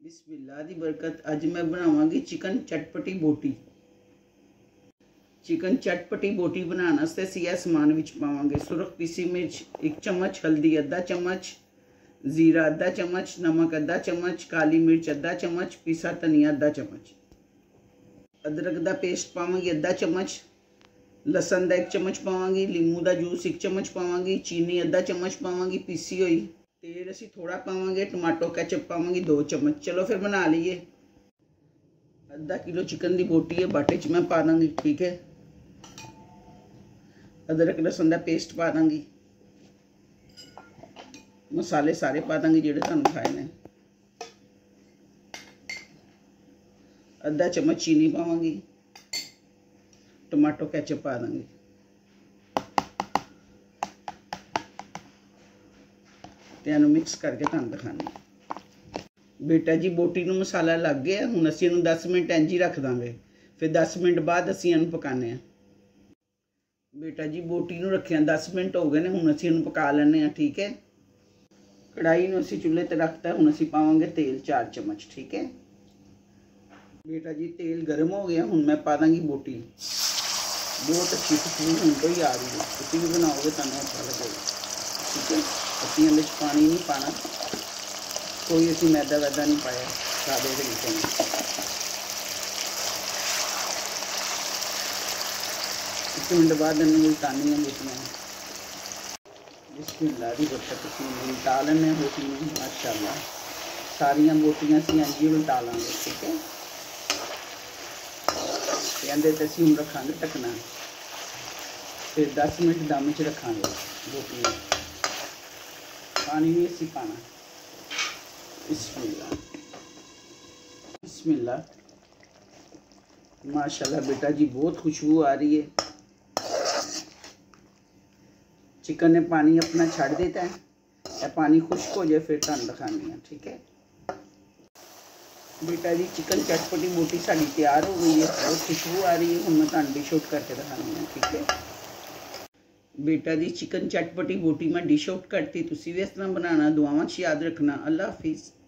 बिस्मिल्लाह दी बरकत। अज मैं बनावांगी चिकन चटपटी बोटी। चिकन चटपटी बोटी बनाने वास्ते असीं इह समान विच पावांगे सुरख पीसी मिर्च 1 चम्मच, हल्दी अद्धा चम्मच, जीरा अद्धा चम्मच, नमक अद्धा चम्मच, काली मिर्च अद्धा चम्मच, पीसा धनिया अद्धा चम्मच, अदरक दा पेस्ट पावांगी अद्धा चम्मच, लसन दा 1 चम्मच पावांगी, लीमू दा जूस 1 चम्मच पावांगी, चीनी अद्धा चम्मच पावांगी पीसी हुई, तेल असीं थोड़ा पावांगे, टमाटो कैचअप पावांगी 2 चम्मच। चलो फिर बना लीए। आधा किलो चिकन की बोटी है, बाटे च मैं पा दूंगी। ठीक है, अदरक लसन का पेस्ट पा दूंगी, मसाले सारे पा दूंगी जिहड़े तुहानूं खाए ने। आधा चम्मच चीनी पावांगी, टमाटो कैचअप पा दूंगी, इहनूं मिक्स करके तुहानूं दिखानी। बेटा जी बोटी नूं मसाला लग गया, हुण असीं इहनूं 10 मिनट इंज ही रख दांगे, फिर 10 मिनट बाद असीं इहनूं पकाने आ। बेटा जी बोटी नूं रखिया 10 मिनट हो गए ने, हुण असीं इहनूं पका लैने आ। ठीक है, कढ़ाई नूं असीं चुल्हे ते रखता, हुण असीं पावांगे तेल 4 चम्मच। ठीक है बेटा जी, तेल गर्म हो गया, हुण मैं पा दांगी बोटी। बहुत अच्छी खुशबू हुण तो ही आ रही है, तुसीं भी बनाओगे तुहानूं अच्छा लगेगा। ठीक है, असीं इहदे च पानी नहीं पाना, कोई असीं मैदा वैदा नहीं पाया, सादे तरीके नाल। एक मिनट बाद इन्हूं उल्टानी है बोटियां। बिस्मिल्लाह दी बरकत, असीं उल्टा लैने बोटी नूं। माशाअल्लाह सारियां बोटियां असीं इंज ही उल्टा लांगे। ठीक है, इहदे ते असीं हुण रखांगे ढकना, फिर 10 मिनट दम च रखांगे बोटियां। पानी नहीं असीं पाना। बिस्मिल्लाह बिस्मिल्लाह। माशाल्लाह बेटा जी बहुत खुशबू आ रही है। चिकन ने पानी अपना छड़ देता है, या पानी खुश्क हो जाए फिर तुहानूं दिखानी है। ठीक है बेटा जी, चिकन चटपटी बोटी साड़ी तैयार हो गई है, बहुत खुशबू आ रही है। हुण मैं तुहानूं डिश आउट करके दिखानी है। ठीक है बेटा जी, चिकन चटपटी बोटी मैं डिश आउट करती, तुसीं भी इस तरह बनाना। दुआवां च याद रखना। अल्लाह हाफिज़।